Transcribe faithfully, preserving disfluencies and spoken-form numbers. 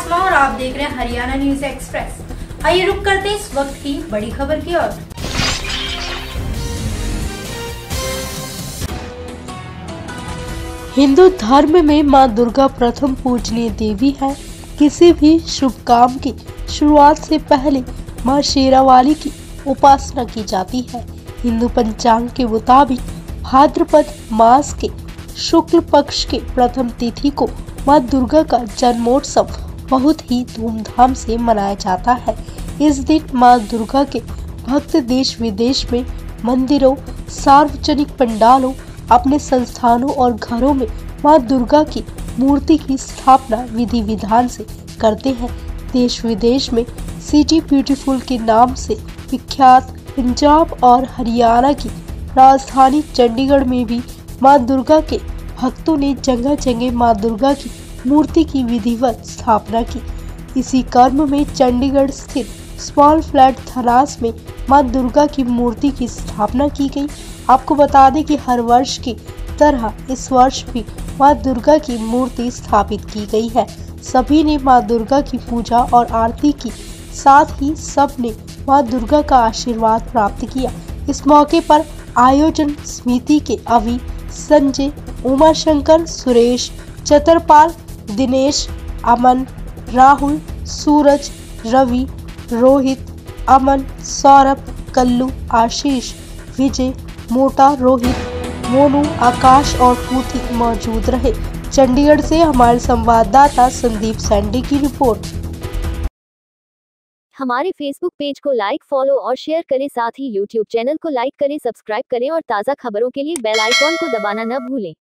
बासवा और आप देख रहे हैं हरियाणा न्यूज एक्सप्रेस। आइए रुक करते इस वक्त की बड़ी खबर की ओर। हिंदू धर्म में मां दुर्गा प्रथम पूजनीय देवी है। किसी भी शुभ काम की शुरुआत से पहले मां शेरावाली की उपासना की जाती है। हिंदू पंचांग के मुताबिक भाद्रपद मास के शुक्ल पक्ष के प्रथम तिथि को मां दुर्गा का जन्मोत्सव बहुत ही धूमधाम से मनाया जाता है। इस दिन मां दुर्गा के भक्त देश विदेश में मंदिरों, सार्वजनिक पंडालों, अपने संस्थानों और घरों में मां दुर्गा की मूर्ति की स्थापना विधि विधान से करते हैं। देश विदेश में सिटी ब्यूटीफुल के नाम से विख्यात पंजाब और हरियाणा की राजधानी चंडीगढ़ में भी मां दुर्गा के भक्तों ने जगह जगह मां दुर्गा की मूर्ति की विधिवत स्थापना की। इसी क्रम में चंडीगढ़ स्थित स्मॉल फ्लैट धनास में मां दुर्गा की मूर्ति की स्थापना की गई। आपको बता दें कि हर वर्ष की तरह इस वर्ष भी मां दुर्गा की मूर्ति स्थापित की गई है। सभी ने मां दुर्गा की पूजा और आरती की, साथ ही सब ने मां दुर्गा का आशीर्वाद प्राप्त किया। इस मौके पर आयोजन समिति के अवि, संजय, उमाशंकर, सुरेश, चतरपाल, दिनेश, अमन, राहुल, सूरज, रवि, रोहित, अमन, सौरभ, कल्लू, आशीष, विजय, मोटा, रोहित, मोनू, आकाश और पूती मौजूद रहे। चंडीगढ़ से हमारे संवाददाता संदीप सैंडी की रिपोर्ट। हमारे फेसबुक पेज को लाइक, फॉलो और शेयर करें, साथ ही यूट्यूब चैनल को लाइक करें, सब्सक्राइब करें और ताज़ा खबरों के लिए बेल आइकॉन को दबाना न भूलें।